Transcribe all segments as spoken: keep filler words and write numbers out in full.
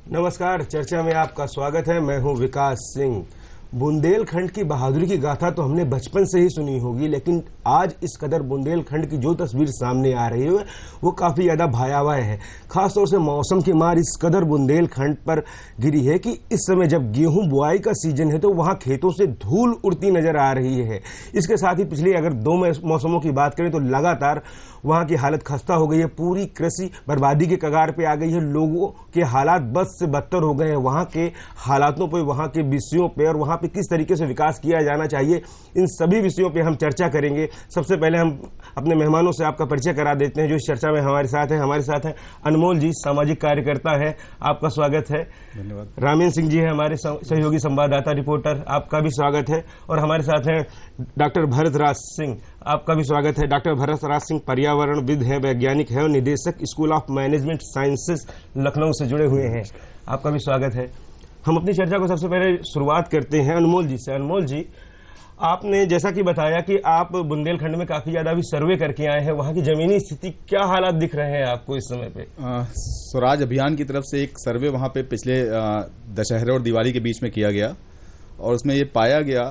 नमस्कार, चर्चा में आपका स्वागत है। मैं हूं विकास सिंह। बुंदेलखंड की बहादुरी की गाथा तो हमने बचपन से ही सुनी होगी, लेकिन आज इस कदर बुंदेलखंड की जो तस्वीर सामने आ रही है वो काफी ज्यादा भयावह है। खासतौर से मौसम की मार इस कदर बुंदेलखंड पर गिरी है कि इस समय जब गेहूं बुआई का सीजन है तो वहां खेतों से धूल उड़ती नजर आ रही है। इसके साथ ही पिछले अगर दो मौसमों की बात करें तो लगातार वहां की हालत खस्ता हो गई है। पूरी कृषि बर्बादी के कगार पे आ गई है। लोगों के हालात बद से बदतर हो गए हैं। वहां के हालातों पे, वहां के विषयों पे और वहां पे किस तरीके से विकास किया जाना चाहिए, इन सभी विषयों पे हम चर्चा करेंगे। सबसे पहले हम अपने मेहमानों से आपका परिचय करा देते हैं जो इस चर्चा में हमारे साथ है। हमारे साथ है अनमोल जी, सामाजिक कार्यकर्ता है, आपका स्वागत है। धन्यवाद। रामेंद्र सिंह जी है, हमारे सहयोगी संवाददाता रिपोर्टर, आपका भी स्वागत है। और हमारे साथ हैं डॉक्टर भरत राज सिंह, आपका भी स्वागत है। डॉक्टर भरत राज सिंह पर्यावरणविद है, वैज्ञानिक है और निदेशक school of management sciences Lucknow से जुड़े हुए हैं, आपका भी स्वागत है। हम अपनी चर्चा को सबसे पहले शुरुआत करते हैं अनमोल जी से। अनमोल जी, आपने जैसा कि बताया कि आप बुंदेलखंड में काफी ज्यादा भी सर्वे करके आए हैं, वहां की जमीनी स्थिति, क्या हालात दिख रहे हैं आपको इस समय पे? स्वराज अभियान की तरफ से एक सर्वे वहां पे पिछले दशहरे और दिवाली के बीच में किया गया और उसमें ये पाया गया,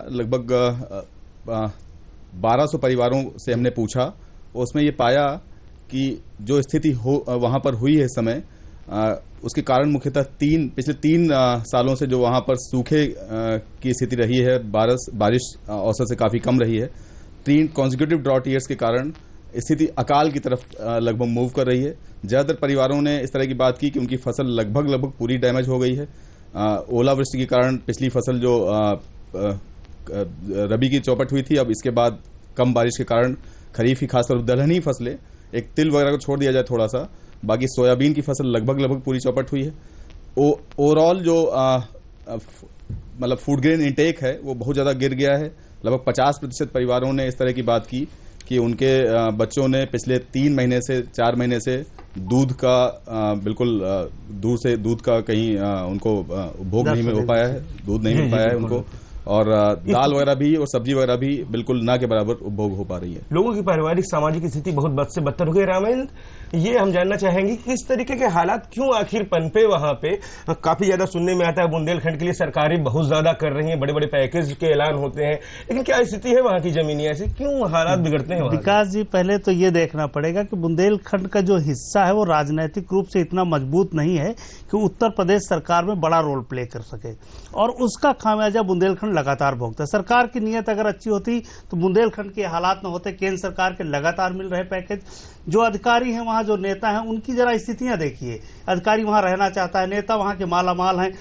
लगभग बारह सौ परिवारों से हमने पूछा, उसमें ये पाया कि जो स्थिति हो वहां पर हुई है इस समय, आ, उसके कारण मुख्यतः तीन पिछले तीन आ, सालों से जो वहां पर सूखे आ, की स्थिति रही है, बारिश बारिश औसत से काफी कम रही है। तीन कॉन्जिक्यूटिव ड्रॉट ईयर्स के कारण स्थिति अकाल की तरफ लगभग मूव कर रही है। ज्यादातर परिवारों ने इस तरह की बात की कि उनकी फसल लगभग लगभग पूरी डैमेज हो गई है। ओलावृष्टि के कारण पिछली फसल जो आ, आ, रबी की चौपट हुई थी, अब इसके बाद कम बारिश के कारण खरीफ की खासतौर पर दलहनी फसलें, एक तिल वगैरह को छोड़ दिया जाए थोड़ा सा, बाकी सोयाबीन की फसल लगभग लगभग पूरी चौपट हुई है। ओवरऑल जो मतलब फूड ग्रेन इंटेक है वो बहुत ज्यादा गिर गया है। लगभग पचास प्रतिशत परिवारों ने इस तरह की बात की कि उनके आ, बच्चों ने पिछले तीन महीने से चार महीने से दूध का आ, बिल्कुल दूर से दूध का कहीं आ, उनको उपभोग नहीं हो पाया है, दूध नहीं मिल पाया है उनको, और दाल वगैरह भी और सब्जी वगैरह भी बिल्कुल ना के बराबर उपभोग हो पा रही है। लोगों की पारिवारिक सामाजिक स्थिति बहुत बद से बदतर हो गई। रामेंद्र, ये हम जानना चाहेंगे कि किस तरीके के हालात क्यों आखिर पनपे वहां पे? काफी ज्यादा सुनने में आता है बुंदेलखंड के लिए सरकारें बहुत ज्यादा कर रही हैं, बड़े बड़े पैकेज के ऐलान होते हैं, लेकिन क्या स्थिति है वहां की जमीनी, ऐसी क्यों हालात बिगड़ते हैं? विकास जी, पहले तो ये देखना पड़ेगा कि बुंदेलखंड का जो हिस्सा है वो राजनीतिक रूप से इतना मजबूत नहीं है कि उत्तर प्रदेश सरकार में बड़ा रोल प्ले कर सके, और उसका खामियाजा बुंदेलखंड लगातार भोगता है। सरकार की नीयत अगर अच्छी होती तो बुंदेलखंड के हालात न होते। केंद्र सरकार के लगातार मिल रहे पैकेज, जो अधिकारी हैं वहां, जो नेता हैं, उनकी जरा स्थितियां देखिए। अधिकारी वहां रहना चाहता है, नेता वहां के माला माल हैं।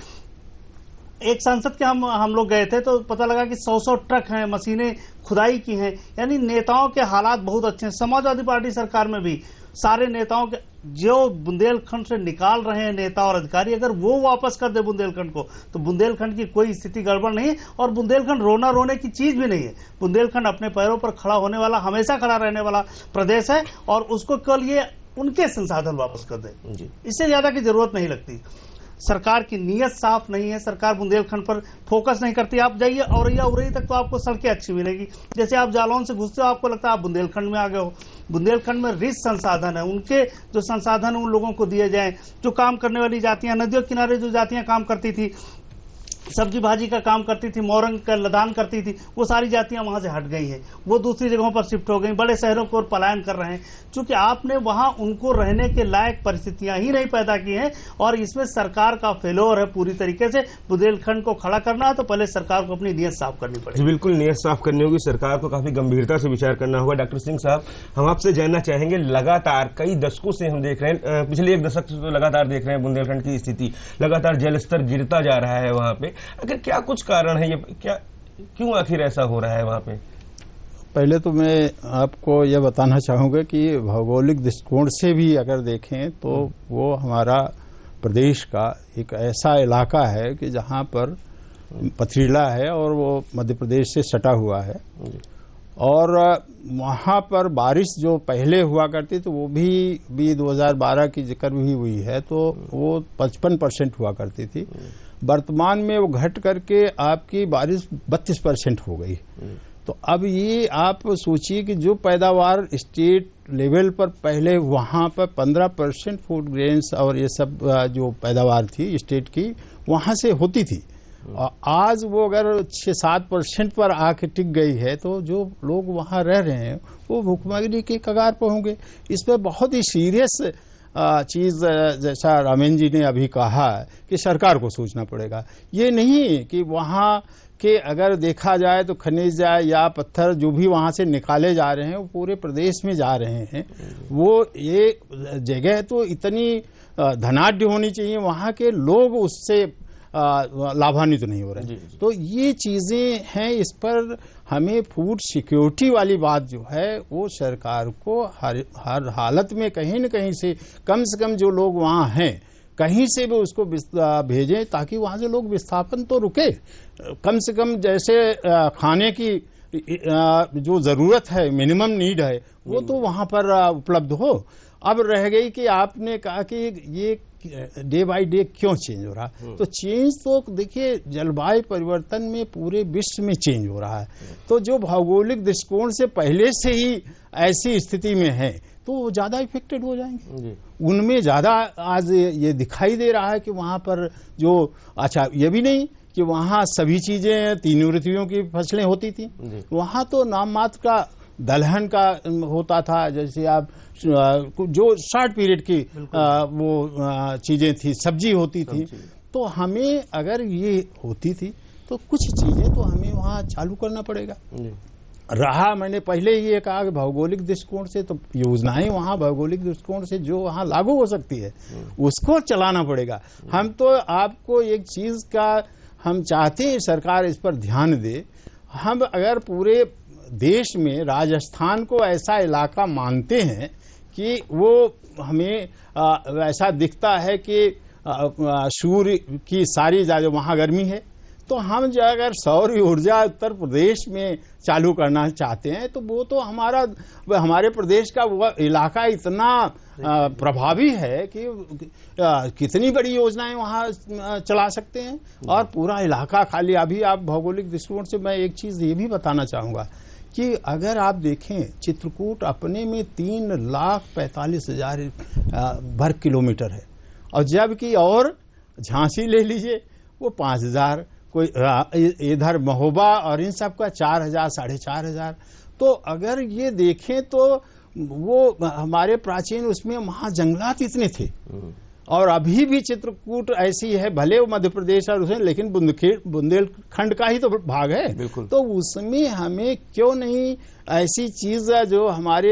एक सांसद के हम हम लोग गए थे तो पता लगा कि सौ सौ ट्रक हैं, मशीनें खुदाई की हैं। यानी नेताओं के हालात बहुत अच्छे हैं। समाजवादी पार्टी सरकार में भी सारे नेताओं के जो बुंदेलखंड से निकाल रहे हैं नेता और अधिकारी, अगर वो वापस कर दे बुंदेलखंड को तो बुंदेलखंड की कोई स्थिति गड़बड़ नहीं है। और बुंदेलखंड रोना रोने की चीज भी नहीं है। बुंदेलखंड अपने पैरों पर खड़ा होने वाला, हमेशा खड़ा रहने वाला प्रदेश है, और उसको केवल ये उनके संसाधन वापस कर दे, इससे ज्यादा की जरूरत नहीं लगती। सरकार की नीयत साफ नहीं है, सरकार बुंदेलखंड पर फोकस नहीं करती। आप जाइए औरैया उरई तक तो आपको सड़कें अच्छी मिलेगी, जैसे आप जालौन से घुसते हो आपको लगता है आप बुंदेलखंड में आ गए हो। बुंदेलखंड में रिच संसाधन है, उनके जो संसाधन उन लोगों को दिए जाएं। जो काम करने वाली जातियां, नदियों किनारे जो जातियां काम करती थी, सब्जी भाजी का काम करती थी, मोरंग का लदान करती थी, वो सारी जातियां वहां से हट गई हैं, वो दूसरी जगहों पर शिफ्ट हो गई, बड़े शहरों को पलायन कर रहे हैं, क्योंकि आपने वहां उनको रहने के लायक परिस्थितियां ही नहीं पैदा की हैं। और इसमें सरकार का फेलोर है पूरी तरीके से। बुंदेलखंड को खड़ा करना है तो पहले सरकार को अपनी नीयत साफ करनी पड़ेगी। बिल्कुल, नीयत साफ करनी होगी, सरकार को काफी गंभीरता से विचार करना होगा। डॉक्टर सिंह साहब, हम आपसे जानना चाहेंगे, लगातार कई दशकों से हम देख रहे हैं, पिछले एक दशक से तो लगातार देख रहे हैं बुंदेलखंड की स्थिति, लगातार जल स्तर गिरता जा रहा है वहां पे। अगर क्या कुछ कारण है, ये क्या क्यों आखिर ऐसा हो रहा है वहां पे? पहले तो मैं आपको यह बताना चाहूंगा कि भौगोलिक दृष्टिकोण से भी अगर देखें तो वो हमारा प्रदेश का एक ऐसा इलाका है कि जहां पर पथरीला है और वो मध्य प्रदेश से सटा हुआ है, और वहां पर बारिश जो पहले हुआ करती तो वो भी भी दो हज़ार बारह की जिक्र भी हुई है, तो वो पचपन परसेंट हुआ करती थी। वर्तमान में वो घट करके आपकी बारिश बत्तीस परसेंट हो गई। तो अब ये आप सोचिए कि जो पैदावार स्टेट लेवल पर पहले वहां पर पंद्रह परसेंट फूड ग्रेन्स और ये सब जो पैदावार थी स्टेट की वहां से होती थी, और आज वो अगर छह सात परसेंट पर आके टिक गई है, तो जो लोग वहां रह रहे हैं वो भुखमरी के कगार पर होंगे। इस पर बहुत ही सीरियस चीज, जैसा रामेंद्र जी ने अभी कहा कि सरकार को सोचना पड़ेगा। ये नहीं कि वहां के अगर देखा जाए तो खनिज या पत्थर जो भी वहां से निकाले जा रहे हैं वो पूरे प्रदेश में जा रहे हैं, वो ये जगह तो इतनी धनाढ्य होनी चाहिए, वहां के लोग उससे लाभान्वित तो नहीं हो रहे। तो ये चीजें हैं, इस पर हमें फूड सिक्योरिटी वाली बात जो है वो सरकार को हर हर हालत में कहीं न कहीं से कम से कम जो लोग वहां हैं कहीं से भी उसको भेजें, ताकि वहां से लोग विस्थापन तो रुके। कम से कम जैसे खाने की जो जरूरत है, मिनिमम नीड है, वो तो वहां पर उपलब्ध हो। अब रह गई कि आपने कहा कि ये डे बाय डे क्यों चेंज हो रहा, तो चेंज तो देखिए जलवायु परिवर्तन में पूरे विश्व में चेंज हो रहा है। तो जो भौगोलिक दृष्टिकोण से पहले से ही ऐसी स्थिति में है तो वो ज्यादा इफेक्टेड हो जाएंगे, उनमें ज्यादा आज ये दिखाई दे रहा है कि वहां पर जो, अच्छा ये भी नहीं कि वहां सभी चीजें तीनों ऋतुओं की फसलें होती थी, वहां तो नाम मात्र का दलहन का होता था, जैसे आप जो शॉर्ट पीरियड की आ, वो चीजें थी, सब्जी होती थी। तो हमें अगर ये होती थी तो कुछ चीजें तो हमें वहां चालू करना पड़ेगा। रहा, मैंने पहले ही ये कहा कि भौगोलिक दृष्टिकोण से तो योजनाएं वहां भौगोलिक दृष्टिकोण से जो वहां लागू हो सकती है उसको चलाना पड़ेगा। हम तो आपको एक चीज का हम चाहते हैं सरकार इस पर ध्यान दे। हम अगर पूरे देश में राजस्थान को ऐसा इलाका मानते हैं कि वो हमें आ, ऐसा दिखता है कि सूर्य की सारी जो वहां गर्मी है, तो हम जो अगर सौर ऊर्जा उत्तर प्रदेश में चालू करना चाहते हैं तो वो तो हमारा हमारे प्रदेश का वो इलाका इतना प्रभावी है कि कितनी बड़ी योजनाएं वहां चला सकते हैं, और पूरा इलाका खाली। अभी आप भौगोलिक दृष्टिकोण से मैं एक चीज ये भी बताना चाहूंगा कि अगर आप देखें चित्रकूट अपने में तीन लाख पैंतालीस हजार वर्ग किलोमीटर है, और जबकि और झांसी ले लीजिए वो पांच हजार, कोई इधर महोबा और इन सब का चार हजार साढ़े चार हजार। तो अगर ये देखें तो वो हमारे प्राचीन उसमें वहां जंगलात इतने थे, और अभी भी चित्रकूट ऐसी है, भले वो मध्य प्रदेश और उसमें, लेकिन बुंदेलखंड का ही तो भाग है। तो उसमें हमें क्यों नहीं ऐसी चीज जो हमारे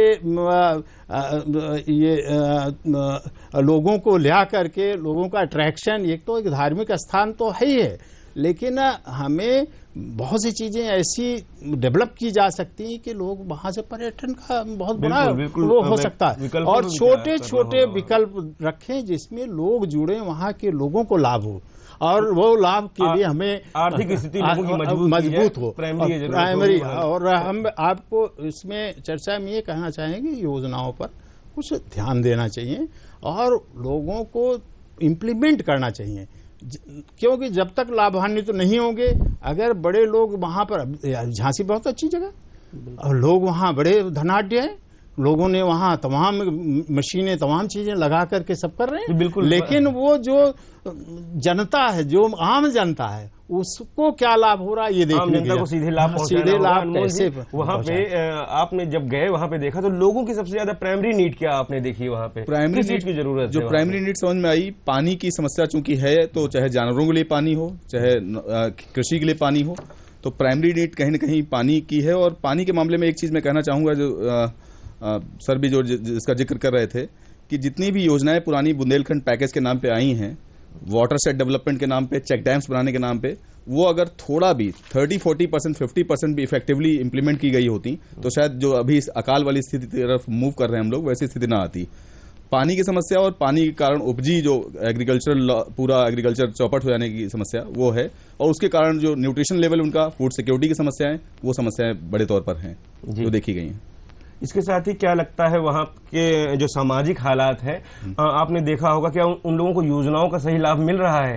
ये लोगों को ला करके लोगों का अट्रैक्शन, एक तो एक धार्मिक स्थान तो है ही है, लेकिन हमें बहुत सी चीजें ऐसी डेवलप की जा सकती हैं कि लोग वहां से पर्यटन का बहुत बड़ा वो हो सकता है, और छोटे छोटे विकल्प रखें जिसमें लोग जुड़े, वहां के लोगों को लाभ हो, और वो लाभ के लिए हमें आर्थिक स्थिति मजबूत हो, प्राइमरी। और हम आपको इसमें चर्चा में ये कहना चाहेंगे योजनाओं पर कुछ ध्यान देना चाहिए और लोगों को इम्प्लीमेंट करना चाहिए, क्योंकि जब तक लाभान्वित तो नहीं होंगे, अगर बड़े लोग वहां पर, झांसी बहुत अच्छी जगह और लोग वहां बड़े धनाढ्य हैं, लोगों ने वहां तमाम मशीनें तमाम चीजें लगा करके सब कर रहे हैं, बिल्कुल। लेकिन वो जो जनता है, जो आम जनता है, उसको क्या लाभ हो रहा है ये देखने जनता को सीधे लाभ सीधे लाभ कैसे वहां पे आपने जब गए वहां पे देखा तो लोगों की सबसे ज्यादा प्राइमरी नीड क्या आपने देखी वहां पे? प्राइमरी चीज की जरूरत जो प्राइमरी नीड समझ में आई, पानी की समस्या चूंकि है, तो चाहे जानवरों के लिए पानी हो, चाहे कृषि के लिए पानी हो, तो प्राइमरी नीड कहीं न कहीं पानी की है। और पानी के मामले में एक चीज मैं कहना चाहूंगा, जो आ, आ, सर भी जो जिसका जिक्र कर रहे थे कि जितनी भी योजनाएं पुरानी बुंदेलखंड पैकेज के नाम पे आई हैं, वाटर सेट डेवलपमेंट के नाम पे, चेक डैम्स बनाने के नाम पे, वो अगर थोड़ा भी तीस, चालीस परसेंट, पचास परसेंट भी इफेक्टिवली इंप्लीमेंट की गई होती तो शायद जो अभी इस अकाल वाली स्थिति की तरफ मूव कर रहे हैं हम लोग, वैसी स्थिति ना आती। पानी की समस्या और पानी के कारण उपजी जो एग्रीकल्चर पूरा एग्रीकल्चर चौपट हो जाने की समस्या वो है, और उसके कारण जो न्यूट्रिशन लेवल उनका, फूड सिक्योरिटी की समस्याएं, वो समस्याएं बड़े तौर पर हैं जो देखी गई हैं। इसके साथ ही क्या लगता है वहाँ के जो सामाजिक हालात है, आपने देखा होगा क्या उन लोगों को योजनाओं का सही लाभ मिल रहा है?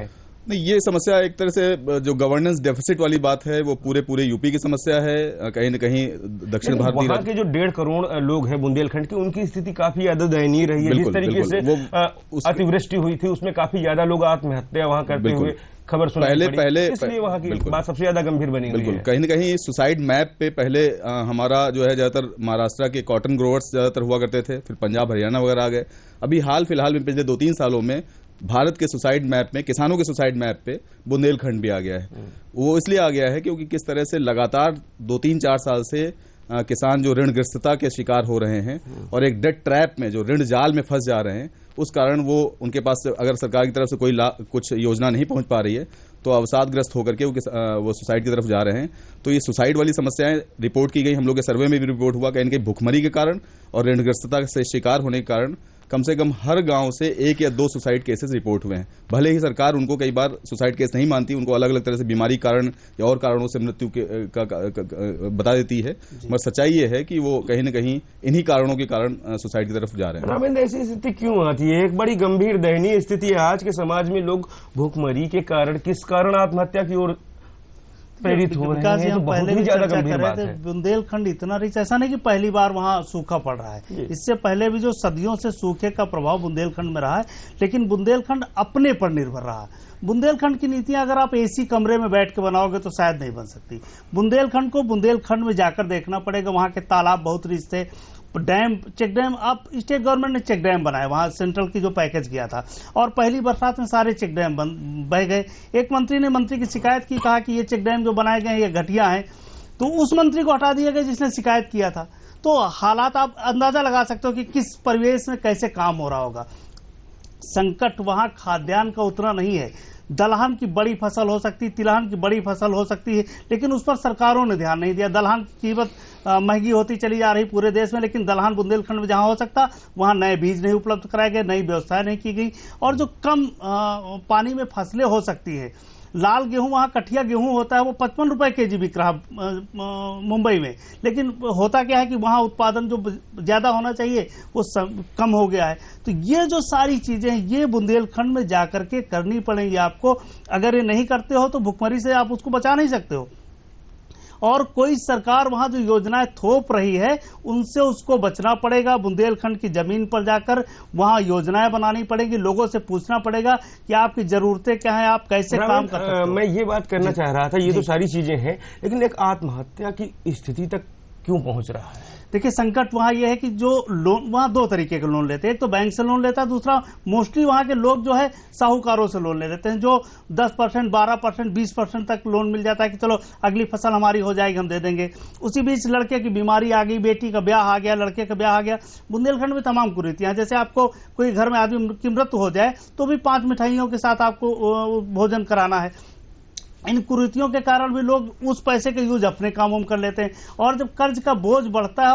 नहीं, ये समस्या एक तरह से जो गवर्नेंस डेफिसिट वाली बात है वो पूरे पूरे यूपी की समस्या है। कहीं न कहीं दक्षिण भारतीय वहाँ के जो डेढ़ करोड़ लोग हैं बुंदेलखंड की, उनकी स्थिति काफी ज्यादा दयनीय रही है। जिस तरीके से अतिवृष्टि हुई थी उसमें काफी ज्यादा लोग आत्महत्या वहाँ करते हुए खबर सुनाई पहले पड़ी। पहले इसलिए वहाँ की बात सबसे ज्यादा गंभीर बनी हुई है। कहीं न कहीं सुसाइड मैप पे पहले आ, हमारा जो है ज्यादातर महाराष्ट्र के कॉटन ग्रोवर्स ज्यादातर हुआ करते थे, फिर पंजाब हरियाणा वगैरह आ गए। अभी हाल फिलहाल में पिछले दो तीन सालों में भारत के सुसाइड मैप में, किसानों के सुसाइड मैप पे बुंदेलखंड भी आ गया है। वो इसलिए आ गया है क्योंकि किस तरह से लगातार दो तीन चार साल से आ, किसान जो ऋणग्रस्तता के शिकार हो रहे हैं और एक डेट ट्रैप में, जो ऋण जाल में फंस जा रहे हैं, उस कारण वो उनके पास अगर सरकार की तरफ से कोई कुछ योजना नहीं पहुंच पा रही है तो अवसादग्रस्त होकर के वो, वो सुसाइड की तरफ जा रहे हैं। तो ये सुसाइड वाली समस्याएं रिपोर्ट की गई, हम लोग के सर्वे में भी रिपोर्ट हुआ कि इनके भुखमरी के कारण और ऋणग्रस्तता से शिकार होने के कारण कम से कम हर गांव से एक या दो सुसाइड केसेस रिपोर्ट हुए हैं। भले ही सरकार उनको कई बार सुसाइड केस नहीं मानती, उनको अलग अलग तरह से बीमारी कारण या और कारणों से मृत्यु के का, का, का, का, बता देती है, मगर सच्चाई ये है कि वो कहीं न कहीं इन्हीं कारणों के कारण सुसाइड की तरफ जा रहे हैं। रामेंद्र, ऐसी स्थिति क्यों आती है? एक बड़ी गंभीर दयनीय स्थिति है आज के समाज में। लोग भूखमरी के कारण, किस कारण आत्महत्या की ओर प्रेरित हो रहे हैं, तो बहुत ही ज्यादा गंभीर बात है। बुंदेलखंड इतना रिच, ऐसा नहीं कि पहली बार वहाँ सूखा पड़ रहा है। इससे पहले भी जो सदियों से सूखे का प्रभाव बुंदेलखंड में रहा है, लेकिन बुंदेलखंड अपने पर निर्भर रहा है। बुंदेलखंड की नीतियां अगर आप एसी कमरे में बैठ के बनाओगे तो शायद नहीं बन सकती। बुंदेलखंड को बुंदेलखंड में जाकर देखना पड़ेगा। वहां के तालाब बहुत रिच थे, डैम, चेक डैम, आप स्टेट गवर्नमेंट ने चेक डैम बनाए वहां, सेंट्रल की जो पैकेज किया था, और पहली बरसात में सारे चेक डैम बह गए। एक मंत्री ने मंत्री की शिकायत की, कहा कि ये चेक डैम जो बनाए गए ये घटिया हैं, तो उस मंत्री को हटा दिया गया जिसने शिकायत किया था। तो हालात आप अंदाजा लगा सकते हो कि किस परिवेश में कैसे काम हो रहा होगा। संकट वहां खाद्यान्न का उतना नहीं है। दलहन की बड़ी फसल हो सकती, तिलहन की बड़ी फसल हो सकती है, लेकिन उस पर सरकारों ने ध्यान नहीं दिया। दलहन की कीमत महंगी होती चली जा रही पूरे देश में, लेकिन दलहन बुंदेलखंड में जहां हो सकता वहां नए बीज नहीं उपलब्ध कराए गए, नई व्यवस्था नहीं की गई। और जो कम आ, पानी में फसलें हो सकती है, लाल गेहूं, वहां कठिया गेहूं होता है, वो पचपन रुपए के जी बिक रहा मुंबई में, लेकिन होता क्या है कि वहां उत्पादन जो ज्यादा होना चाहिए वो कम हो गया है। तो ये जो सारी चीजें हैं ये बुंदेलखंड में जाकर के करनी पड़ेंगी आपको। अगर ये नहीं करते हो तो भुखमरी से आप उसको बचा नहीं सकते हो। और कोई सरकार वहां जो योजनाएं थोप रही है उनसे उसको बचना पड़ेगा। बुंदेलखंड की जमीन पर जाकर वहां योजनाएं बनानी पड़ेगी, लोगों से पूछना पड़ेगा कि आपकी जरूरतें क्या है, आप कैसे काम कर सकते हो। मैं ये बात करना चाह रहा था, ये तो सारी चीजें हैं, लेकिन एक आत्महत्या की स्थिति तक क्यों पहुंच रहा है? देखिए, संकट वहां यह है कि जो लोन, वहां दो तरीके के लोन लेते हैं। एक तो बैंक से लोन लेता है, दूसरा मोस्टली वहां के लोग जो है साहूकारों से लोन ले लेते हैं, जो दस परसेंट, बारह परसेंट, बीस परसेंट तक लोन मिल जाता है कि चलो अगली फसल हमारी हो जाएगी, हम दे देंगे। उसी बीच लड़के की बीमारी आ गई, बेटी का ब्याह आ गया, लड़के का ब्याह आ गया। बुंदेलखंड में तमाम कुरीतियां, जैसे आपको कोई घर में आदमी की मृत्यु हो जाए तो भी पांच मिठाइयों के साथ आपको भोजन कराना है। इन कुरीतियों के कारण भी लोग उस पैसे का यूज अपने कामों में कर लेते हैं, और जब कर्ज का बोझ बढ़ता है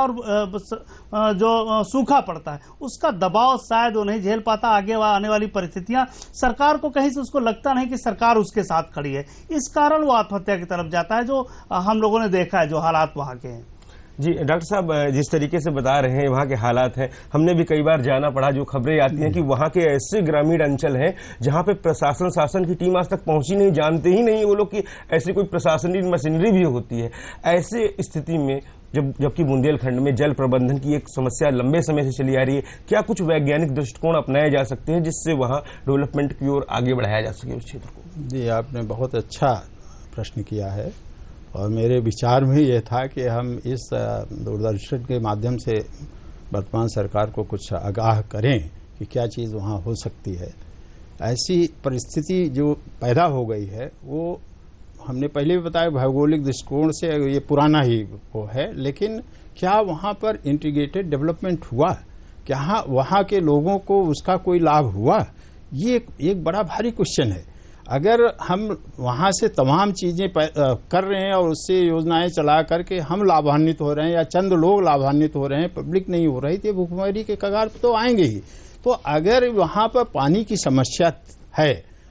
और जो सूखा पड़ता है उसका दबाव शायद वो नहीं झेल पाता। आगे आने वाली परिस्थितियां सरकार को कहीं से उसको लगता नहीं कि सरकार उसके साथ खड़ी है, इस कारण वो आत्महत्या की तरफ जाता है, जो हम लोगों ने देखा है, जो हालात वहां के हैं। जी डॉक्टर साहब, जिस तरीके से बता रहे हैं वहाँ के हालात हैं, हमने भी कई बार जाना पड़ा, जो खबरें आती हैं कि वहाँ के ऐसे ग्रामीण अंचल हैं जहाँ पे प्रशासन शासन की टीम आज तक पहुंची नहीं, जानते ही नहीं वो लोग कि ऐसी कोई प्रशासनिक मशीनरी भी होती है। ऐसे स्थिति में जब जबकि बुंदेलखंड में जल प्रबंधन की एक समस्या लंबे समय से चली आ रही है, क्या कुछ वैज्ञानिक दृष्टिकोण अपनाए जा सकते हैं जिससे वहाँ डेवलपमेंट की ओर आगे बढ़ाया जा सके उस क्षेत्र को? जी, आपने बहुत अच्छा प्रश्न किया है, और मेरे विचार में ये था कि हम इस दूरदर्शन के माध्यम से वर्तमान सरकार को कुछ आगाह करें कि क्या चीज़ वहाँ हो सकती है। ऐसी परिस्थिति जो पैदा हो गई है वो हमने पहले भी बताया, भौगोलिक दृष्टिकोण से ये पुराना ही वो है, लेकिन क्या वहाँ पर इंटीग्रेटेड डेवलपमेंट हुआ, क्या वहाँ के लोगों को उसका कोई लाभ हुआ, ये एक बड़ा भारी क्वेश्चन है। अगर हम वहां से तमाम चीजें कर रहे हैं और उससे योजनाएं चला करके हम लाभान्वित हो रहे हैं या चंद लोग लाभान्वित हो रहे हैं, पब्लिक नहीं हो रही, तो भुखमरी के कगार पर तो आएंगे ही। तो अगर वहां पर पानी की समस्या है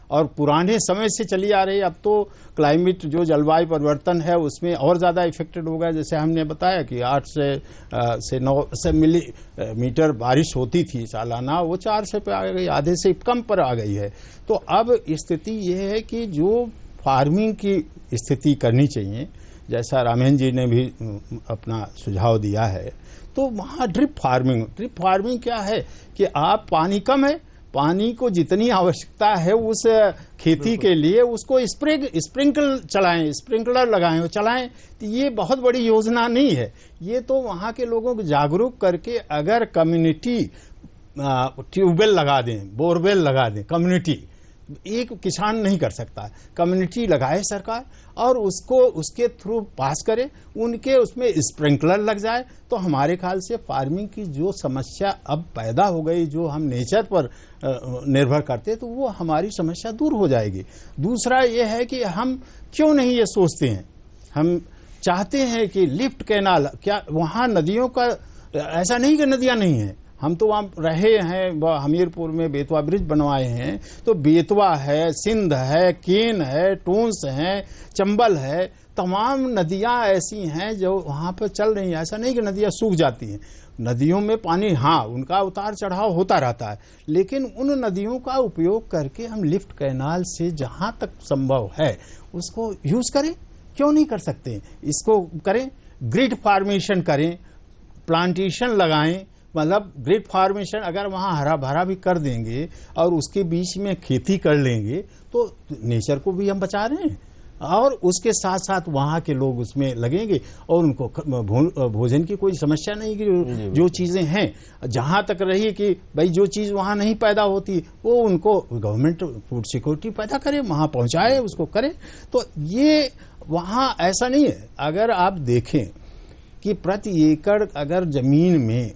और पुराने समय से चली आ रही। अब तो क्लाइमेट जो जलवायु परिवर्तन है उसमें और ज्यादा इफेक्टेड होगा। जैसे हमने बताया कि आठ से आ, से नौ से मिलीमीटर बारिश होती थी सालाना, वो चार से पे आ गई, आधे से कम पर आ गई है। तो अब स्थिति ये है कि जो फार्मिंग की स्थिति करनी चाहिए, जैसा रामेंद्र जी ने भी अपना सुझाव दिया है, तो वहाँ ड्रिप फार्मिंग ड्रिप फार्मिंग क्या है कि आप पानी कम है, पानी को जितनी आवश्यकता है उस खेती के लिए उसको स्प्रिंग स्प्रिंकल चलाएं, स्प्रिंकलर लगाएं, चलाएं। तो ये बहुत बड़ी योजना नहीं है। ये तो वहाँ के लोगों को जागरूक करके अगर कम्युनिटी ट्यूबवेल लगा दें, बोरवेल लगा दें, कम्युनिटी, एक किसान नहीं कर सकता, कम्युनिटी लगाए सरकार और उसको उसके थ्रू पास करे, उनके उसमें स्प्रिंकलर लग जाए, तो हमारे ख्याल से फार्मिंग की जो समस्या अब पैदा हो गई, जो हम नेचर पर निर्भर करते, तो वो हमारी समस्या दूर हो जाएगी। दूसरा ये है कि हम क्यों नहीं ये सोचते हैं, हम चाहते हैं कि लिफ्ट कैनाल, क्या वहाँ नदियों का, ऐसा नहीं कि नदियां नहीं है, हम तो वहां रहे हैं, हमीरपुर में बेतवा ब्रिज बनवाए हैं, तो बेतवा है, सिंध है, केन है, टोंस है, चंबल है, तमाम नदियां ऐसी हैं जो वहां पर चल रही हैं। ऐसा नहीं कि नदियां सूख जाती हैं, नदियों में पानी, हाँ उनका उतार चढ़ाव होता रहता है, लेकिन उन नदियों का उपयोग करके हम लिफ्ट कैनाल से जहां तक संभव है उसको यूज करें। क्यों नहीं कर सकते, इसको करें, ग्रिड फार्मेशन करें, प्लांटेशन लगाएं, मतलब ग्रिड फार्मेशन अगर वहां हरा भरा भी कर देंगे और उसके बीच में खेती कर लेंगे तो नेचर को भी हम बचा रहे हैं और उसके साथ साथ वहां के लोग उसमें लगेंगे और उनको भोजन की कोई समस्या नहीं कि जो चीजें हैं, जहां तक रही कि भाई जो चीज वहां नहीं पैदा होती वो उनको गवर्नमेंट फूड सिक्योरिटी पैदा करे, वहां पहुंचाए, उसको करे। तो ये वहां ऐसा नहीं है। अगर आप देखें कि प्रति एकड़ अगर जमीन में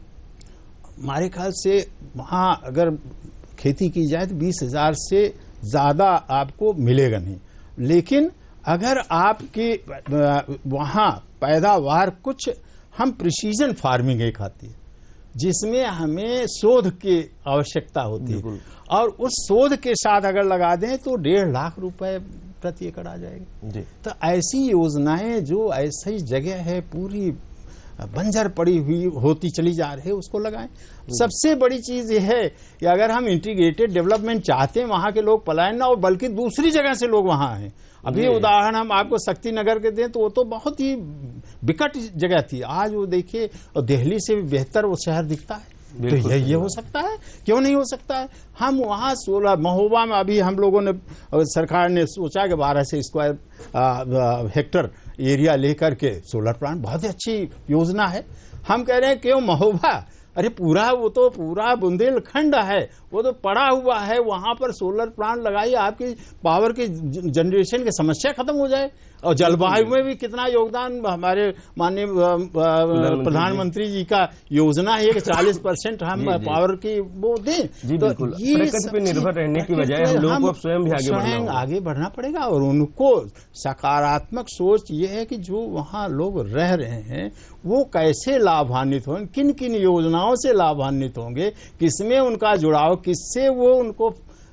हमारे ख्याल से वहां अगर खेती की जाए तो बीस हजार से ज्यादा आपको मिलेगा नहीं, लेकिन अगर आपके वहां पैदावार कुछ, हम प्रिसीजन फार्मिंग एक आती है जिसमें हमें शोध की आवश्यकता होती है और उस शोध के साथ अगर लगा दें तो डेढ़ लाख रुपए प्रति एकड़ आ जाएगी। तो ऐसी योजनाएं जो ऐसी जगह है पूरी बंजर पड़ी हुई होती चली जा रही है उसको लगाएं। सबसे बड़ी चीज ये है कि अगर हम इंटीग्रेटेड डेवलपमेंट चाहते हैं, वहां के लोग पलायन ना और बल्कि दूसरी जगह से लोग वहां हैं। अभी उदाहरण हम आपको शक्ति नगर के दें तो वो तो बहुत ही विकट जगह थी, आज वो देखिए और दिल्ली से भी बेहतर वो शहर दिखता है। तो ये, ये हो सकता है, क्यों नहीं हो सकता है। हम वहां सोलह महोबा में अभी हम लोगों ने, सरकार ने सोचा कि बारह से स्क्वायर हेक्टर एरिया लेकर के सोलर प्लांट, बहुत ही अच्छी योजना है। हम कह रहे हैं क्यों महोबा, अरे पूरा वो तो पूरा बुंदेलखंड है, वो तो पड़ा हुआ है, वहां पर सोलर प्लांट लगाइए, आपकी पावर की जनरेशन की समस्या खत्म हो जाए। और जलवायु में भी कितना योगदान हमारे माननीय प्रधानमंत्री जी का योजना है कि चालीस परसेंट हम जी, जी, पावर की वो दें। तो ये प्रकृति पे निर्भर रहने की बजाय हम लोगों को स्वयं भी आगे स्वयं आगे बढ़ना पड़ेगा और उनको सकारात्मक सोच ये है कि जो वहाँ लोग रह रहे हैं वो कैसे लाभान्वित होंगे, किन किन योजनाओं से लाभान्वित होंगे, किसमें उनका जुड़ाव, किससे वो उनको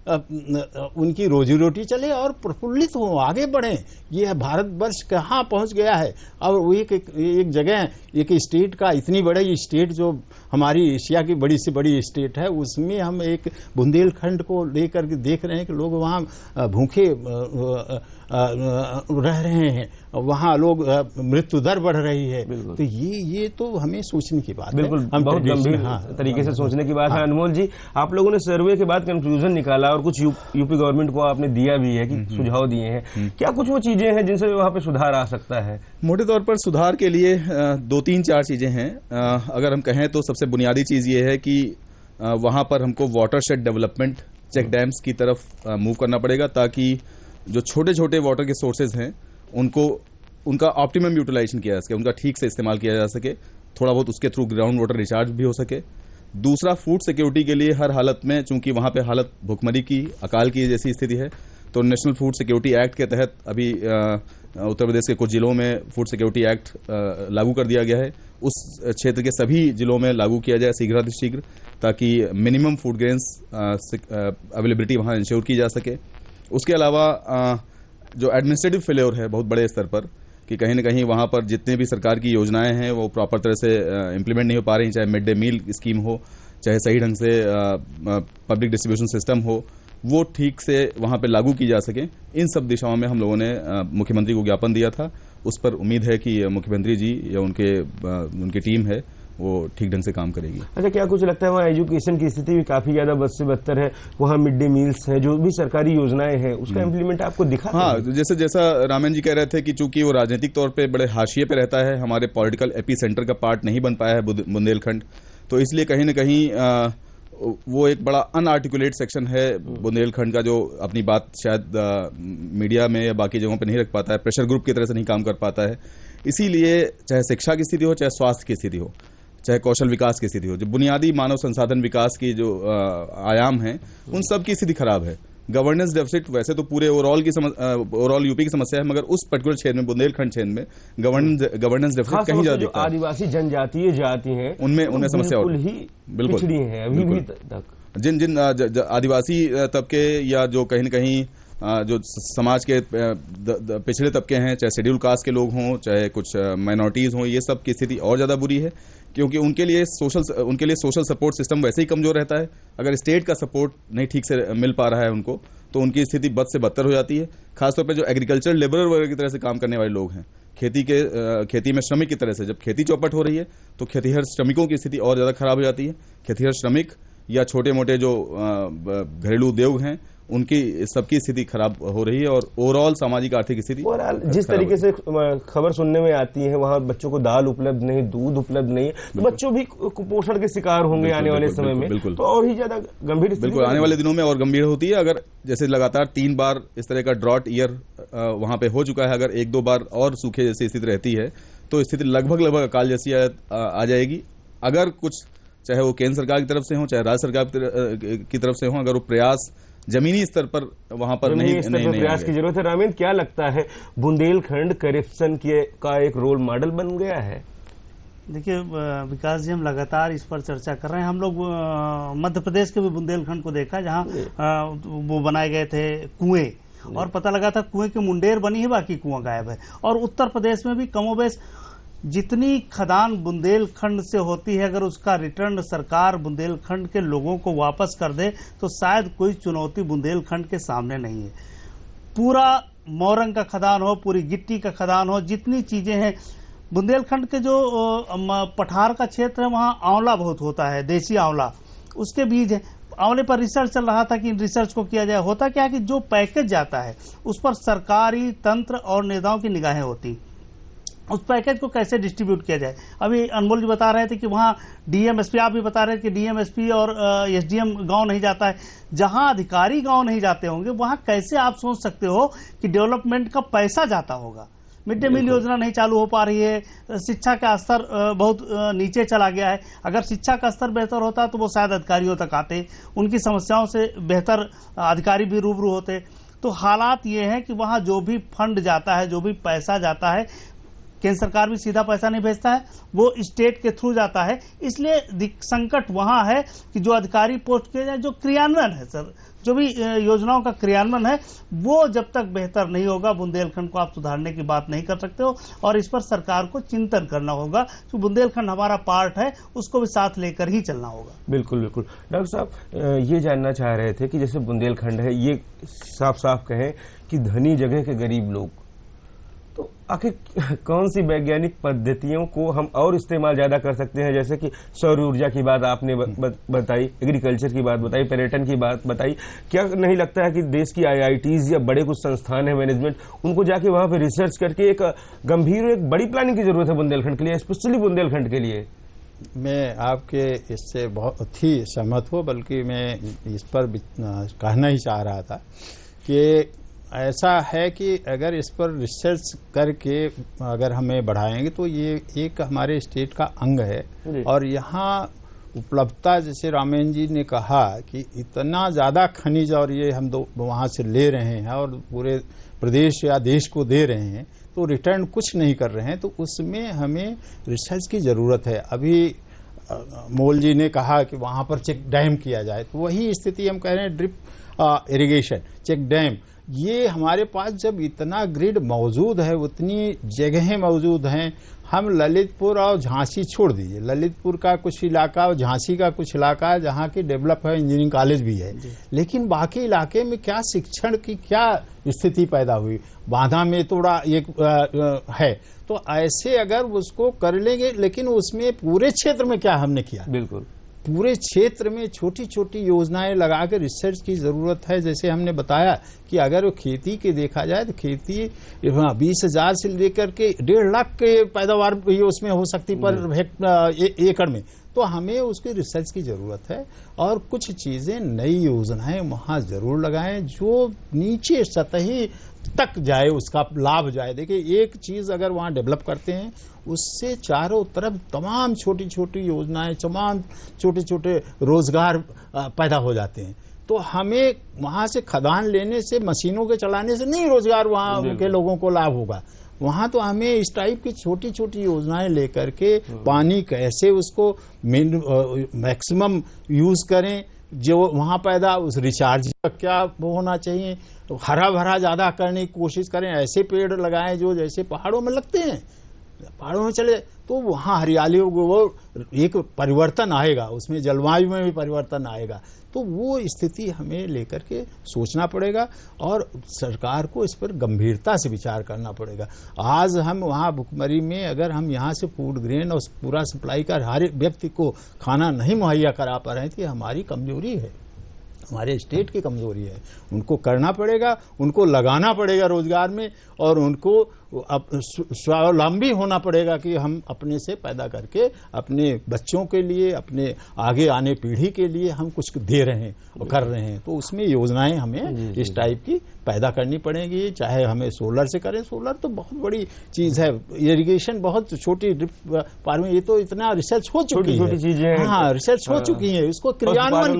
उनकी रोजी रोटी चले और प्रफुल्लित हो, आगे बढ़े। ये भारतवर्ष कहाँ पहुंच गया है। और वो एक, एक, एक जगह एक स्टेट का, इतनी बड़ी स्टेट जो हमारी एशिया की बड़ी से बड़ी स्टेट है, उसमें हम एक बुंदेलखंड को लेकर के देख रहे हैं कि लोग वहाँ भूखे रह रहे हैं, वहाँ लोग मृत्यु दर बढ़ रही है। तो ये ये तो हमें सोचने की बात बिल्कुल है, हम बहुत गंभीर हाँ, तरीके से सोचने की बात हाँ, है। अनमोल जी, आप लोगों ने सर्वे के बाद कंक्लूजन निकाला और कुछ यू, यूपी गवर्नमेंट को आपने दिया भी है कि सुझाव दिए हैं, क्या कुछ वो चीजें हैं जिनसे वहाँ पे सुधार आ सकता है? मोटे तौर पर सुधार के लिए दो तीन चार चीजें हैं। अगर हम कहें तो सबसे बुनियादी चीज ये है कि वहां पर हमको वाटरशेड डेवलपमेंट, चेक डैम्स की तरफ मूव करना पड़ेगा ताकि जो छोटे छोटे वाटर के सोर्सेज हैं उनको उनका ऑप्टिमम यूटिलाइजेशन किया जा सके, उनका ठीक से इस्तेमाल किया जा सके, थोड़ा बहुत उसके थ्रू ग्राउंड वाटर रिचार्ज भी हो सके। दूसरा, फूड सिक्योरिटी के लिए हर हालत में, चूंकि वहां पे हालत भुखमरी की, अकाल की जैसी स्थिति है, तो नेशनल फूड सिक्योरिटी एक्ट के तहत अभी उत्तर प्रदेश के कुछ जिलों में फूड सिक्योरिटी एक्ट लागू कर दिया गया है। उस क्षेत्र के सभी जिलों में लागू किया जाए शीघ्रातिशीघ्र, ताकि मिनिमम फूड ग्रेन्स अवेलेबिलिटी वहां इंश्योर की जा सके। उसके अलावा जो एडमिनिस्ट्रेटिव फेल्योर है बहुत बड़े स्तर पर, कि कहीं ना कहीं वहां पर जितने भी सरकार की योजनाएं हैं वो प्रॉपर तरह से इम्प्लीमेंट नहीं हो पा रही, चाहे मिड डे मील स्कीम हो, चाहे सही ढंग से पब्लिक डिस्ट्रीब्यूशन सिस्टम हो, वो ठीक से वहां पे लागू की जा सके। इन सब दिशाओं में हम लोगों ने मुख्यमंत्री को ज्ञापन दिया था। उस पर उम्मीद है कि मुख्यमंत्री जी या उनके उनकी टीम है वो ठीक ढंग से काम करेगी। अच्छा, क्या कुछ लगता है वहाँ एजुकेशन की स्थिति भी काफी ज्यादा बद से बदतर है? वहाँ मिड डे मील्स है, जो भी सरकारी योजनाएं हैं, उसका इम्प्लीमेंट आपको दिखा? हाँ, जैसे जैसा रामेन जी कह रहे थे कि चूंकि वो राजनीतिक तौर पे बड़े हाशिए पे रहता है, हमारे पॉलिटिकल एपी सेंटर का पार्ट नहीं बन पाया है बुंदेलखंड, तो इसलिए कहीं ना कहीं आ, वो एक बड़ा अनआर्टिकुलेट सेक्शन है बुंदेलखंड का, जो अपनी बात शायद आ, मीडिया में या बाकी जगहों पे नहीं रख पाता है, प्रेशर ग्रुप की तरह से नहीं काम कर पाता है। इसीलिए चाहे शिक्षा की स्थिति हो, चाहे स्वास्थ्य की स्थिति हो, चाहे कौशल विकास की स्थिति हो, जो बुनियादी मानव संसाधन विकास की जो आ, आयाम हैं, उन सब की स्थिति खराब है। गवर्नेंस डेफिसिट वैसे तो पूरे ओवरऑल की ओवरऑल यूपी की समस्या है, मगर उस पर्टिकुलर क्षेत्र में बुंदेलखंड क्षेत्र में गवर्नेंस गवर्नेंस डेफिसिट कहीं ज्यादा दिखता है। आदिवासी जनजातीय जाति हैं, उनमें उन्हें समस्या होती है, बिल्कुल पिछड़ी हैं अभी भी तक। जिन जिन आदिवासी तबके या जो कहीं न कहीं जो समाज के पिछड़े तबके हैं, चाहे शेड्यूल कास्ट के लोग हों, चाहे कुछ माइनॉरिटीज हों, ये सब की स्थिति और ज्यादा बुरी है, क्योंकि उनके लिए सोशल उनके लिए सोशल सपोर्ट सिस्टम वैसे ही कमजोर रहता है। अगर स्टेट का सपोर्ट नहीं ठीक से मिल पा रहा है उनको, तो उनकी स्थिति बद से बदतर हो जाती है। खासतौर पर जो एग्रीकल्चर लेबरर वगैरह की तरह से काम करने वाले लोग हैं, खेती के खेती में श्रमिक की तरह से, जब खेती चौपट हो रही है तो खेतीहर श्रमिकों की स्थिति और ज्यादा खराब हो जाती है। खेतीहर श्रमिक या छोटे मोटे जो घरेलू उद्योग हैं, उनकी सबकी स्थिति खराब हो रही है और ओवरऑल सामाजिक आर्थिक स्थिति। जिस तरीके से खबर सुनने में आती है, वहाँ बच्चों को दाल उपलब्ध नहीं, दूध उपलब्ध नहीं, तो बच्चों भी कुपोषण के शिकार होंगे आने वाले समय में, बिल्कुल, तो और ही ज्यादा गंभीर स्थिति बिल्कुल आने वाले दिनों में और गंभीर होती है। अगर जैसे लगातार तीन बार इस तरह का ड्रॉट ईयर वहां पे हो चुका है, अगर एक दो बार और सूखे जैसी स्थिति रहती है तो स्थिति लगभग लगभग अकाल जैसी आ जाएगी। अगर कुछ, चाहे वो केंद्र सरकार की तरफ से हो, चाहे राज्य सरकार की तरफ से हो, अगर वो प्रयास जमीनी स्तर पर वहां पर नहीं, स्तर नहीं, पर नहीं प्रयास की जरूरत है। रामेन, क्या लगता है बुंदेलखंड करप्शन के का एक रोल मॉडल बन गया है? देखिए विकास जी, हम लगातार इस पर चर्चा कर रहे हैं। हम लोग मध्य प्रदेश के भी बुंदेलखंड को देखा, जहां वो बनाए गए थे कुएं, और पता लगा था कुएं की मुंडेर बनी है, बाकी कुआं गायब है। और उत्तर प्रदेश में भी कमोबेश जितनी खदान बुंदेलखंड से होती है, अगर उसका रिटर्न सरकार बुंदेलखंड के लोगों को वापस कर दे तो शायद कोई चुनौती बुंदेलखंड के सामने नहीं है। पूरा मोरंग का खदान हो, पूरी गिट्टी का खदान हो, जितनी चीजें हैं, बुंदेलखंड के जो पठार का क्षेत्र है वहां आंवला बहुत होता है, देसी आंवला, उसके बीज है। आंवले पर रिसर्च चल रहा था कि रिसर्च को किया जाए। होता क्या है कि जो पैकेज जाता है उस पर सरकारी तंत्र और नेताओं की निगाहें होती, उस पैकेज को कैसे डिस्ट्रीब्यूट किया जाए। अभी अनमोल जी बता रहे थे कि वहां डीएमएसपी, आप भी बता रहे थे कि डीएमएसपी और एसडीएम गांव नहीं जाता है। जहां अधिकारी गांव नहीं जाते होंगे, वहां कैसे आप सोच सकते हो कि डेवलपमेंट का पैसा जाता होगा? मिड डे मील योजना नहीं चालू हो पा रही है, शिक्षा का स्तर बहुत नीचे चला गया है। अगर शिक्षा का स्तर बेहतर होता तो वो शायद अधिकारियों तक आते, उनकी समस्याओं से बेहतर अधिकारी भी रूबरू होते। तो हालात ये है कि वहां जो भी फंड जाता है, जो भी पैसा जाता है, केंद्र सरकार भी सीधा पैसा नहीं भेजता है, वो स्टेट के थ्रू जाता है। इसलिए संकट वहां है कि जो अधिकारी पोस्ट किए जाए, जो क्रियान्वयन है सर, जो भी योजनाओं का क्रियान्वयन है, वो जब तक बेहतर नहीं होगा, बुंदेलखंड को आप सुधारने की बात नहीं कर सकते हो। और इस पर सरकार को चिंतन करना होगा कि बुंदेलखंड हमारा पार्ट है, उसको भी साथ लेकर ही चलना होगा। बिल्कुल बिल्कुल। डॉक्टर साहब, ये जानना चाह रहे थे कि जैसे बुंदेलखंड है, ये साफ साफ कहें कि धनी जगह के गरीब लोग, तो आखिर कौन सी वैज्ञानिक पद्धतियों को हम और इस्तेमाल ज्यादा कर सकते हैं? जैसे कि सौर ऊर्जा की बात आपने बताई, एग्रीकल्चर की बात बताई, पर्यटन की बात बताई। क्या नहीं लगता है कि देश की आईआईटीज या बड़े कुछ संस्थान है मैनेजमेंट, उनको जाके वहां पे रिसर्च करके एक गंभीर, एक बड़ी प्लानिंग की जरूरत है बुंदेलखंड के लिए, स्पेशली बुंदेलखंड के लिए? मैं आपके इससे बहुत ही सहमत हूँ, बल्कि मैं इस पर कहना ही चाह रहा था कि ऐसा है कि अगर इस पर रिसर्च करके अगर हमें बढ़ाएंगे तो ये एक हमारे स्टेट का अंग है। और यहाँ उपलब्धता, जैसे रामेन जी ने कहा कि इतना ज्यादा खनिज और ये हम दो वहां से ले रहे हैं और पूरे प्रदेश या देश को दे रहे हैं, तो रिटर्न कुछ नहीं कर रहे हैं, तो उसमें हमें रिसर्च की जरूरत है। अभी मोल जी ने कहा कि वहां पर चेक डैम किया जाए, तो वही स्थिति हम कह रहे हैं, ड्रिप इरिगेशन, चेक डैम, ये हमारे पास जब इतना ग्रिड मौजूद है, उतनी जगहें मौजूद हैं, हम ललितपुर और झांसी छोड़ दीजिए, ललितपुर का कुछ इलाका और झांसी का कुछ इलाका है जहाँ की डेवलप है, इंजीनियरिंग कॉलेज भी है, लेकिन बाकी इलाके में क्या शिक्षण की क्या स्थिति पैदा हुई, बांधा में थोड़ा एक है, तो ऐसे अगर उसको कर लेंगे, लेकिन उसमें पूरे क्षेत्र में क्या हमने किया, बिल्कुल पूरे क्षेत्र में छोटी छोटी योजनाएं लगा के रिसर्च की जरूरत है। जैसे हमने बताया कि अगर वो खेती के देखा जाए तो खेती बीस हजार से लेकर के डेढ़ लाख के पैदावार उसमें हो सकती पर ए, एकड़ में, तो हमें उसकी रिसर्च की जरूरत है और कुछ चीजें नई योजनाएं वहां जरूर लगाएं जो नीचे सतही तक जाए, उसका लाभ जाए। देखिए एक चीज अगर वहां डेवलप करते हैं उससे चारों तरफ तमाम छोटी छोटी योजनाएं, तमाम छोटे छोटे रोजगार पैदा हो जाते हैं। तो हमें वहां से खदान लेने से, मशीनों के चलाने से नहीं रोजगार वहां के लोगों को लाभ होगा, वहां तो हमें इस टाइप की छोटी छोटी योजनाएं लेकर के पानी कैसे उसको मैक्सिमम यूज करें, जो वहां पैदा उस रिचार्ज का क्या होना चाहिए, हरा भरा ज्यादा करने की कोशिश करें, ऐसे पेड़ लगाएं जो जैसे पहाड़ों में लगते हैं, पहाड़ों में चले तो वहां हरियाली वो एक परिवर्तन आएगा, उसमें जलवायु में भी परिवर्तन आएगा। तो वो स्थिति हमें लेकर के सोचना पड़ेगा और सरकार को इस पर गंभीरता से विचार करना पड़ेगा। आज हम वहां भुखमरी में अगर हम यहाँ से फूड ग्रेन और पूरा सप्लाई कर हर व्यक्ति को खाना नहीं मुहैया करा पा रहे हैं, तो हमारी कमजोरी है, हमारे स्टेट की कमजोरी है। उनको करना पड़ेगा, उनको लगाना पड़ेगा रोजगार में और उनको स्वावलंबी होना पड़ेगा कि हम अपने से पैदा करके अपने बच्चों के लिए, अपने आगे आने पीढ़ी के लिए हम कुछ दे रहे हैं और कर रहे हैं। तो उसमें योजनाएं हमें इस टाइप की पैदा करनी पड़ेगी, चाहे हमें सोलर से करें, सोलर तो बहुत बड़ी चीज है, इरिगेशन बहुत छोटी फार्मिंग, ये तो इतना रिसर्च हो चुकी है, चीजें हाँ रिसर्च हो चुकी है, इसको क्रियान्वयन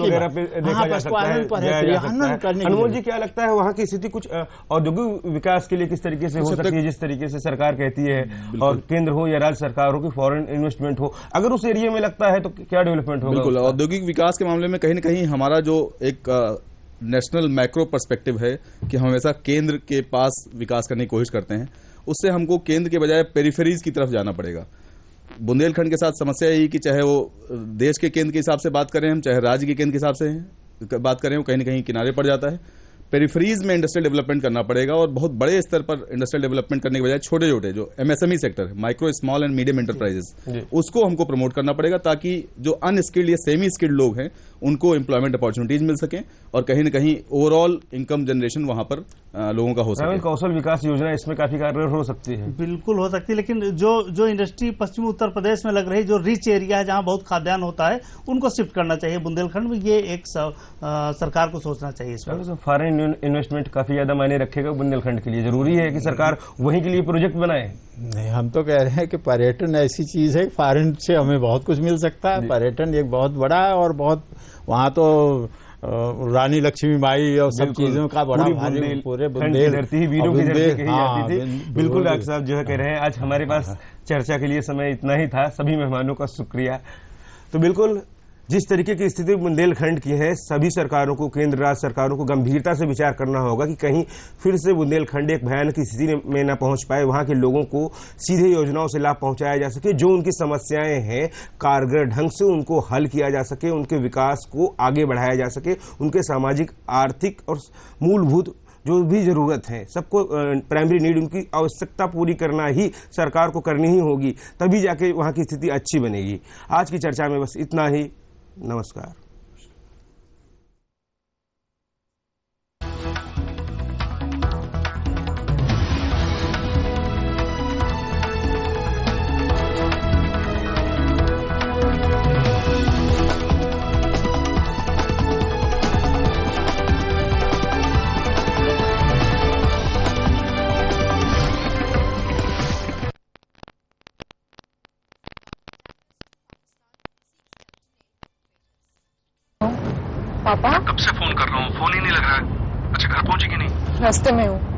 क्रियान्वयन करने। अनमोल जी क्या लगता है वहाँ की स्थिति कुछ औद्योगिक विकास के लिए किस तरीके से हो सकती है, जिस तरीके से सरकार कहती है, और केंद्र हो या राज्य सरकार हो कि फॉरेन इन्वेस्टमेंट हो, अगर उस एरिया में लगता है तो क्या डेवलपमेंट होगा? बिल्कुल, औद्योगिक विकास के मामले में कहीं न कहीं हमारा जो एक नेशनल मैक्रो पर्सपेक्टिव है कि हम हमेशा केंद्र के पास विकास करने की कोशिश करते हैं, उससे हमको केंद्र के बजाय पेरिफेरीज की तरफ जाना पड़ेगा। बुंदेलखंड के साथ समस्या यही कि चाहे वो देश के केंद्र के हिसाब से बात करें हम, चाहे राज्य के केंद्र के हिसाब से बात करें, वो कहीं न कहीं किनारे पड़ जाता है। पेरिफेरीज में इंडस्ट्रियल डेवलपमेंट करना पड़ेगा और बहुत बड़े स्तर पर इंडस्ट्रियल डेवलपमेंट करने के बजाय छोटे छोटे जो एमएसएमई सेक्टर है, micro small and medium enterprises, उसको हमको प्रमोट करना पड़ेगा ताकि जो अनस्किल्ड या सेमी स्किल्ड लोग हैं उनको एम्प्लॉयमेंट अपॉर्चुनिटीज मिल सकें और कहीं न कहीं ओवरऑल इनकम जनरेशन वहां पर लोगों का हो सके। कौशल विकास योजना इसमें काफी कारगर हो सकती है। बिल्कुल हो सकती है, लेकिन जो जो इंडस्ट्री पश्चिमी उत्तर प्रदेश में लग रही, जो रिच एरिया है जहां बहुत खाद्यान्न होता है, उनको शिफ्ट करना चाहिए बुंदेलखंड में। ये एक आ, सरकार को सोचना चाहिए इस पर। फॉरेन इन्वेस्टमेंट काफी ज्यादा मायने रखेगा बुंदेलखंड के लिए, जरूरी है कि सरकार वहीं के लिए प्रोजेक्ट बनाए। नहीं, हम तो कह रहे हैं कि पर्यटन ऐसी चीज है, फॉरेन से हमें बहुत कुछ मिल सकता है। पर्यटन एक बहुत बड़ा है और बहुत वहाँ तो रानी लक्ष्मी बाई और सब चीजों का बड़ा भारी, पूरे बुंदेल धरती वीरों की धरती कही जाती थी। बिल्कुल डॉक्टर साहब जो है कह रहे हैं। आज हमारे पास चर्चा के लिए समय इतना ही था, सभी मेहमानों का शुक्रिया। तो बिल्कुल जिस तरीके की स्थिति बुंदेलखंड की है, सभी सरकारों को, केंद्र राज्य सरकारों को गंभीरता से विचार करना होगा कि कहीं फिर से बुंदेलखंड एक भयानक स्थिति में न पहुंच पाए, वहां के लोगों को सीधे योजनाओं से लाभ पहुंचाया जा सके, जो उनकी समस्याएं हैं कारगर ढंग से उनको हल किया जा सके, उनके विकास को आगे बढ़ाया जा सके, उनके सामाजिक, आर्थिक और मूलभूत जो भी जरूरत है, सबको प्राइमरी नीड, उनकी आवश्यकता पूरी करना ही सरकार को करनी ही होगी, तभी जाके वहां की स्थिति अच्छी बनेगी। आज की चर्चा में बस इतना ही। नमस्कार। पापा कब से फोन कर रहा हूँ, फोन ही नहीं लग रहा है। अच्छा घर पहुंची कि नहीं? रास्ते में हूँ।